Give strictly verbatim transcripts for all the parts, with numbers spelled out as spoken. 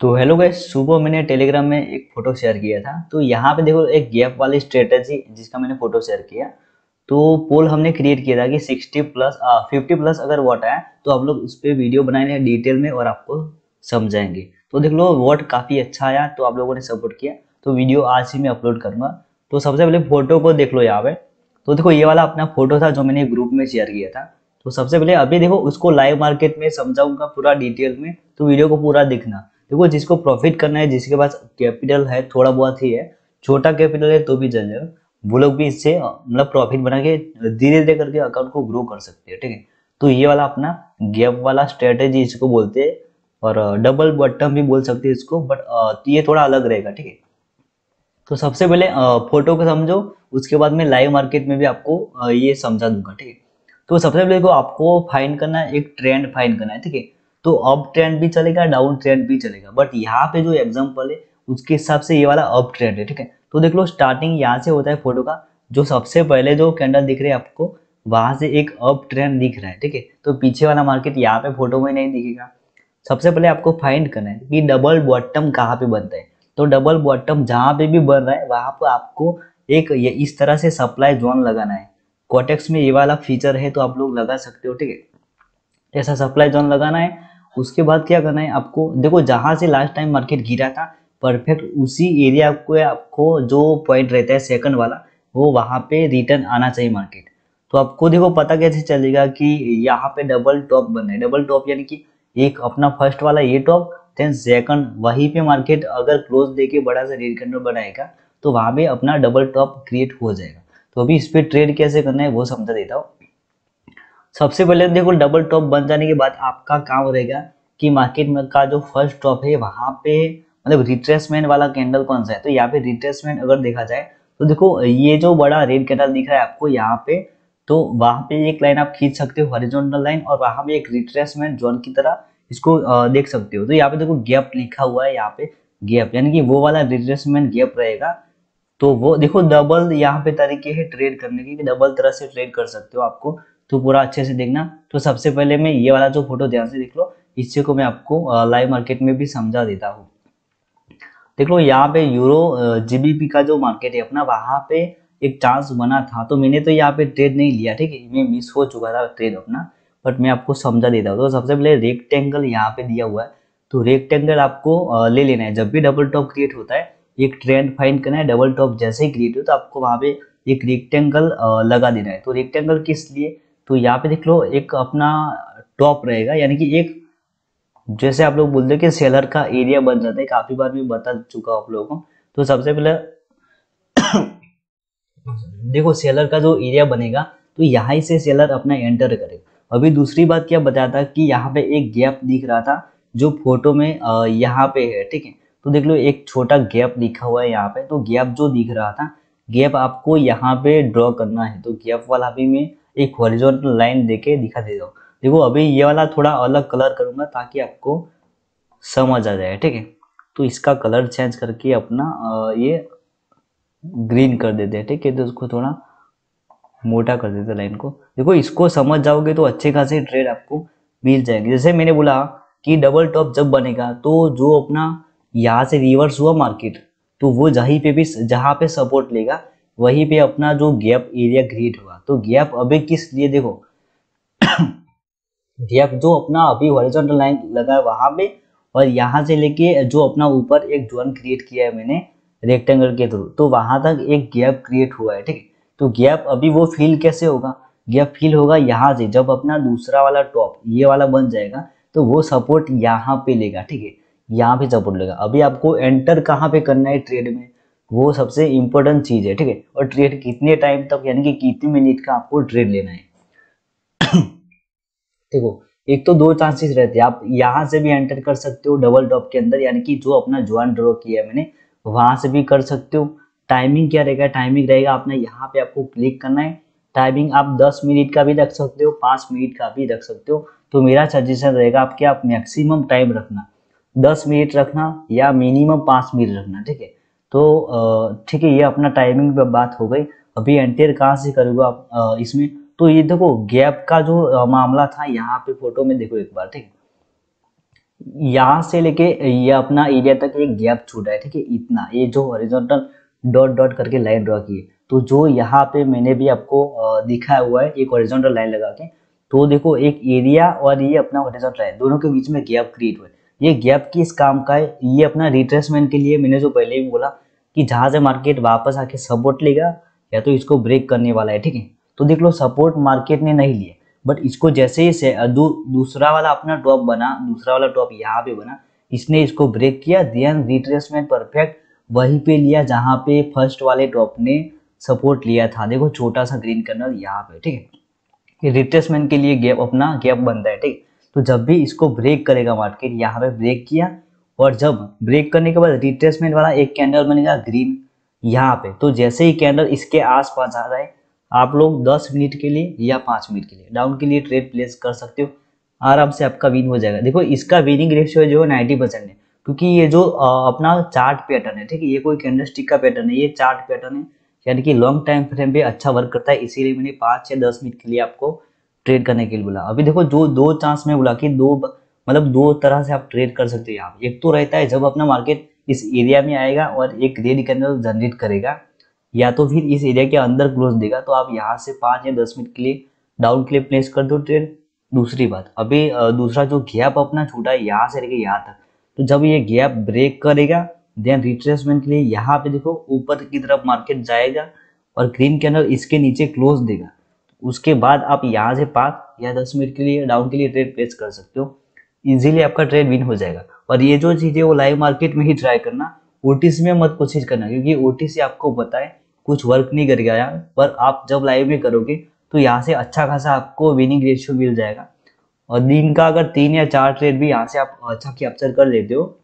तो hello guys, सुबह मैंने टेलीग्राम में एक फोटो शेयर किया था। तो यहाँ पे देखो एक गैप वाली स्ट्रेटेजी जिसका मैंने फोटो शेयर किया। तो पोल हमने क्रिएट किया था कि सिक्सटी प्लस फिफ्टी प्लस अगर वोट आया तो आप लोग उस पर वीडियो बनाएंगे डिटेल में और आपको समझाएंगे। तो देख लो वोट काफी अच्छा आया तो आप लोगों ने सपोर्ट किया, तो वीडियो आज ही मैं अपलोड करूंगा। तो सबसे पहले फोटो को देख लो यहाँ पे। तो देखो ये वाला अपना फोटो था जो मैंने ग्रुप में शेयर किया था। तो सबसे पहले अभी देखो उसको लाइव मार्केट में समझाऊंगा पूरा डिटेल में, तो वीडियो को पूरा देखना। देखो जिसको प्रॉफिट करना है, जिसके पास कैपिटल है थोड़ा बहुत ही है, छोटा कैपिटल है तो भी चल जाएगा, वो लोग भी इससे मतलब प्रॉफिट बना के धीरे धीरे करके अकाउंट को ग्रो कर सकते हैं। ठीक है, तो ये वाला अपना गैप वाला स्ट्रेटेजी इसको बोलते हैं, और डबल बॉटम भी बोल सकते हैं इसको, बट ये थोड़ा अलग रहेगा। ठीक है, तो सबसे पहले फोटो को समझो, उसके बाद में लाइव मार्केट में भी आपको ये समझा दूंगा। ठीक है, तो सबसे पहले देखो आपको फाइंड करना है, एक ट्रेंड फाइंड करना है। ठीक है, तो अप ट्रेंड भी चलेगा, डाउन ट्रेंड भी चलेगा, बट यहाँ पे जो एग्जांपल है उसके हिसाब से ये वाला अप ट्रेंड है। ठीक है, तो देख लो स्टार्टिंग यहाँ से होता है फोटो का, जो सबसे पहले जो कैंडल दिख रहे हैं आपको वहां से एक अप ट्रेंड दिख रहा है। ठीक है, तो पीछे वाला मार्केट यहाँ पे फोटो में नहीं दिखेगा। सबसे पहले आपको फाइंड करना है कि डबल बॉटम कहाँ पे बनता है। तो डबल बॉटम जहां पे भी बन रहा है वहां पर आपको एक ये इस तरह से सप्लाई जोन लगाना है। कोटेक्स में ये वाला फीचर है तो आप लोग लगा सकते हो। ठीक है, ऐसा सप्लाई जोन लगाना है। उसके बाद क्या करना है आपको, देखो जहां से लास्ट टाइम मार्केट गिरा था परफेक्ट उसी एरिया को आपको जो पॉइंट रहता है सेकंड वाला, वो वहां पे रिटर्न आना चाहिए मार्केट। तो आपको देखो पता कैसे चलेगा कि यहाँ पे डबल टॉप बन रहा है। डबल टॉप यानी कि एक अपना फर्स्ट वाला ये टॉप, देन सेकंड वहीं पे मार्केट अगर क्लोज देके बड़ा सा रेड कैंडल बनाएगा तो वहां पे अपना डबल टॉप क्रिएट हो जाएगा। तो अभी इस पे ट्रेड कैसे करना है वो समझा देता हूँ। सबसे पहले देखो डबल टॉप बन जाने के बाद आपका काम रहेगा कि मार्केट में का जो फर्स्ट टॉप है वहां पे मतलब रिट्रेसमेंट वाला कैंडल कौन सा है। तो यहाँ पे रिट्रेसमेंट अगर देखा जाए तो देखो ये जो बड़ा रेड कैंडल दिख रहा है आपको यहाँ पे, तो वहां पे एक लाइन आप खींच सकते हो हॉरिजॉन्टल लाइन, और वहां पे एक रिट्रेसमेंट जोन की तरह इसको अ, देख सकते हो। तो यहाँ पे देखो गैप लिखा हुआ है, यहाँ पे गैप यानी कि वो वाला रिट्रेसमेंट गैप रहेगा। तो वो देखो डबल यहाँ पे तरीके है ट्रेड करने की, डबल तरह से ट्रेड कर सकते हो आपको। तो पूरा अच्छे से देखना। तो सबसे पहले मैं ये वाला जो फोटो ध्यान से देख लो, इससे को मैं आपको लाइव मार्केट में भी समझा देता हूँ। देख लो यहाँ पे यूरो जीबीपी का जो मार्केट है अपना, वहां पे एक चांस बना था, तो मैंने तो यहाँ पे ट्रेड नहीं लिया। ठीक है, मैं मिस हो चुका था ट्रेड अपना, बट मैं आपको समझा देता हूँ। तो सबसे पहले रेक्टेंगल यहाँ पे दिया हुआ है, तो रेक्टेंगल आपको अ, ले लेना है। जब भी डबल टॉप क्रिएट होता है एक ट्रेंड फाइंड करना है, डबल टॉप जैसे ही क्रिएट हो तो आपको वहां पे एक रेक्टेंगल लगा देना है। तो रेक्टेंगल किस लिए, तो यहाँ पे देख लो एक अपना टॉप रहेगा, यानी कि एक जैसे आप लोग बोलते हैं कि सेलर का एरिया बन जाता है, काफी बार मैं बता चुका हूँ आप लोगों को। तो सबसे पहले देखो सेलर का जो एरिया बनेगा तो यहाँ से सेलर अपना एंटर करेगा। अभी दूसरी बात क्या बताया कि यहाँ पे एक गैप दिख रहा था जो फोटो में अ, यहाँ पे है। ठीक है, तो देख लो एक छोटा गैप लिखा हुआ है यहाँ पे, तो गैप जो दिख रहा था गैप आपको यहाँ पे ड्रॉ करना है। तो गैप वाला भी मैं एक हॉरिजॉन्टल लाइन देके दिखा देता हूँ। देखो अभी ये वाला थोड़ा अलग कलर करूंगा ताकि आपको समझ आ जाए। ठीक है, तो इसका कलर चेंज करके अपना अ, ये ग्रीन कर देते हैं। ठीक है, तो उसको थोड़ा मोटा कर देते हैं लाइन को। देखो इसको समझ जाओगे तो अच्छे खासे ट्रेड आपको मिल जाएंगे। जैसे मैंने बोला कि डबल टॉप जब बनेगा तो जो अपना यहाँ से रिवर्स हुआ मार्केट, तो वो जहीं पे भी जहां पे सपोर्ट लेगा वहीं पे अपना जो गैप एरिया क्रिएट हुआ। तो गैप अभी किस लिए, देखो गैप जो अपना अभी हॉरिजॉन्टल लाइन लगा है वहां पे, और यहाँ से लेके जो अपना ऊपर एक जोन क्रिएट किया है मैंने रेक्टेंगल के थ्रू, तो वहां तक एक गैप क्रिएट हुआ है। ठीक है, तो गैप अभी वो फील कैसे होगा, गैप फील होगा यहाँ से जब अपना दूसरा वाला टॉप ये वाला बन जाएगा तो वो सपोर्ट यहाँ पे लेगा। ठीक है, यहाँ पे सपोर्ट लेगा। अभी आपको एंटर कहाँ पे करना है ट्रेड में, वो सबसे इंपॉर्टेंट चीज है। ठीक है, और ट्रेड कितने टाइम तक यानी कि कितने मिनट का आपको ट्रेड लेना है। देखो एक तो दो चांसेस रहते हैं, आप यहाँ से भी एंटर कर सकते हो डबल टॉप के अंदर, यानी कि जो अपना ज्वाइन ड्रॉ किया है मैंने वहां से भी कर सकते हो। टाइमिंग क्या रहेगा, टाइमिंग रहेगा अपना यहाँ पे आपको क्लिक करना है। टाइमिंग आप दस मिनट का भी रख सकते हो, पांच मिनट का भी रख सकते हो। तो मेरा सजेशन रहेगा आपके आप मैक्सिमम टाइम रखना, दस मिनट रखना या मिनिमम पांच मिनट रखना। ठीक है, तो ठीक है ये अपना टाइमिंग पे बात हो गई। अभी एंटर कहाँ से करोगे आप अ, इसमें, तो ये देखो गैप का जो मामला था यहाँ पे फोटो में देखो एक बार। ठीक है, यहाँ से लेके ये अपना एरिया तक एक गैप छूटा है, ठीक है, इतना, ये जो हॉरिजॉन्टल डॉट डॉट करके लाइन ड्रॉ की है, तो जो यहाँ पे मैंने भी आपको अ, दिखाया हुआ है एक हॉरिजॉन्टल लाइन लगा के, तो देखो एक एरिया और ये अपना हॉरिजॉन्टल लाइन दोनों के बीच में गैप क्रिएट हुआ है। ये गैप किस काम का है, ये अपना रिट्रेसमेंट के लिए, मैंने जो पहले भी बोला कि जहां से मार्केट वापस आके सपोर्ट लेगा या तो इसको ब्रेक करने वाला है, ठीक है। तो देख लो सपोर्ट मार्केट ने नहीं लिया, बट इसको जैसे ही से दू, दूसरा वाला अपना टॉप बना, दूसरा वाला टॉप यहाँ पे बना, इसने इसको ब्रेक किया, देन रिट्रेसमेंट परफेक्ट वहीं पे लिया जहां पे फर्स्ट वाले टॉप ने सपोर्ट लिया था। देखो छोटा सा ग्रीन कर्नल यहाँ पे, ठीक है, रिट्रेसमेंट के लिए गैप, अपना गैप बनता है, ठीक। तो जब भी इसको ब्रेक करेगा मार्केट, यहाँ पे ब्रेक किया, और जब ब्रेक करने के बाद रिट्रेसमेंट वाला एक कैंडल बनेगा ग्रीन यहाँ पे, तो जैसे ही कैंडल इसके आसपास आ रहा है, आप लोग दस मिनट के लिए या पाँच मिनट के लिए डाउन के लिए ट्रेड प्लेस कर सकते हो, आराम से आपका विन हो जाएगा। देखो इसका विनिंग रेशियो जो है नाइन्टी परसेंट है, क्योंकि ये जो अ, अपना चार्ट पैटर्न है, ठीक है, ये कोई कैंडलस्टिक का पैटर्न है, ये चार्ट पैटर्न है, यानी कि लॉन्ग टाइम फ्रेम पे अच्छा वर्क करता है, इसीलिए मैंने पाँच या दस मिनट के लिए आपको ट्रेड करने के लिए बोला। अभी देखो जो दो चांस में बोला कि दो मतलब दो तरह से आप ट्रेड कर सकते हो यहाँ पे। एक तो रहता है जब अपना मार्केट इस एरिया में आएगा और एक रेड कैंडल जनरेट करेगा, या तो फिर इस एरिया के अंदर क्लोज देगा, तो आप यहाँ से पाँच या दस मिनट के लिए डाउन के लिए प्लेस कर दो ट्रेड। दूसरी बात, अभी अ, दूसरा जो गैप अपना छूटा है यहाँ से लेके यहाँ तक, तो जब ये गैप ब्रेक करेगा, देन रिट्रेसमेंट के लिए यहाँ पे देखो ऊपर की तरफ मार्केट जाएगा और ग्रीन कैंडल इसके नीचे क्लोज देगा, उसके बाद आप यहाँ से पाँच या दस मिनट के लिए डाउन के लिए ट्रेड प्लेस कर सकते हो, इजीली आपका ट्रेड विन हो जाएगा। और ये जो चीज़ है वो लाइव मार्केट में ही ट्राई करना, ओटीसी में मत कोशिश करना, क्योंकि ओटीसी आपको पता है कुछ वर्क नहीं करेगा यार, पर आप जब लाइव में करोगे तो यहाँ से अच्छा खासा आपको विनिंग रेशियो मिल जाएगा। और दिन का अगर तीन या चार ट्रेड भी यहाँ से आप अच्छा कैप्चर कर लेते हो,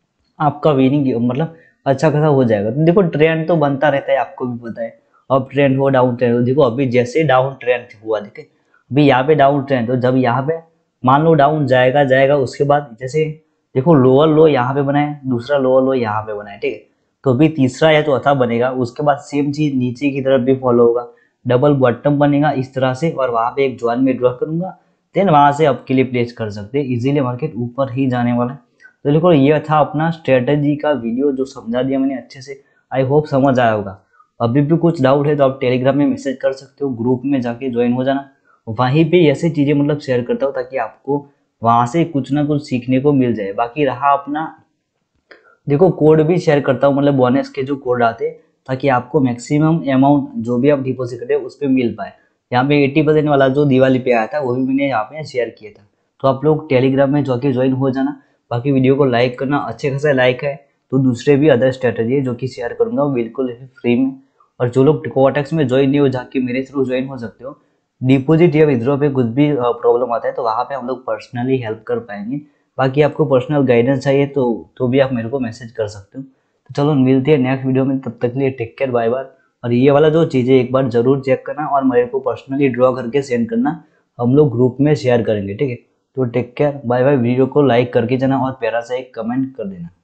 आपका विनिंग मतलब अच्छा खासा हो जाएगा। तो देखो ट्रेंड तो बनता रहता है, आपको भी पता है, अप ट्रेंड हो डाउन ट्रेंड हो। देखो अभी जैसे डाउन ट्रेंड हुआ, देखे अभी यहाँ पे डाउन ट्रेंड हो, जब यहाँ पे मान लो डाउन जाएगा जाएगा उसके बाद जैसे देखो लोअर लो यहाँ पे बनाए, दूसरा लोअर लो यहाँ पे बनाए, ठीक है, तो अभी तीसरा या चौथा बनेगा, उसके बाद सेम चीज नीचे की तरफ भी फॉलो होगा, डबल बॉटम बनेगा इस तरह से, और वहां पे एक ज्वाइन में ड्रॉ करूंगा, देन वहां से अप के लिए प्लेस कर सकते हैं, इजीली मार्केट ऊपर ही जाने वाला है। तो देखो ये था अपना स्ट्रेटेजी का वीडियो जो समझा दिया मैंने अच्छे से, आई होप समझ आया होगा। अभी भी कुछ डाउट है तो आप टेलीग्राम में मैसेज कर सकते हो, ग्रुप में जाके ज्वाइन हो जाना, वहीं पे ऐसे चीजें मतलब शेयर करता हूँ ताकि आपको वहां से कुछ ना कुछ सीखने को मिल जाए। बाकी रहा अपना, देखो कोड भी शेयर करता हूँ, मतलब बोनस के जो कोड आते हैं, ताकि आपको मैक्सिमम अमाउंट जो भी आप डिपॉजिट करते हैं उस पर मिल पाए। यहाँ पे अस्सी परसेंट वाला जो दिवाली पे आया था वो भी मैंने यहाँ पे शेयर किया था, तो आप लोग टेलीग्राम में जाके ज्वाइन हो जाना। बाकी वीडियो को लाइक करना, अच्छे खासा लाइक है तो दूसरे भी अदर स्ट्रेटेजी है जो कि शेयर करूंगा वो बिल्कुल फ्री में। और जो लोग कोटेक्स में ज्वाइन नहीं हो, जाके मेरे थ्रू ज्वाइन हो सकते हो। डिपॉजिट या विड्रॉ पे कुछ भी प्रॉब्लम आता है तो वहाँ पे हम लोग पर्सनली हेल्प कर पाएंगे। बाकी आपको पर्सनल गाइडेंस चाहिए तो तो भी आप मेरे को मैसेज कर सकते हो। तो चलो मिलते हैं नेक्स्ट वीडियो में, तब तक के लिए टेक केयर, बाय बाय। और ये वाला जो चीज़ है एक बार जरूर चेक करना और मेरे को पर्सनली ड्रॉ करके सेंड करना, हम लोग ग्रुप में शेयर करेंगे, ठीक है। तो take care, bye bye. Video को लाइक करके जाना और प्यारा सा एक कमेंट कर देना।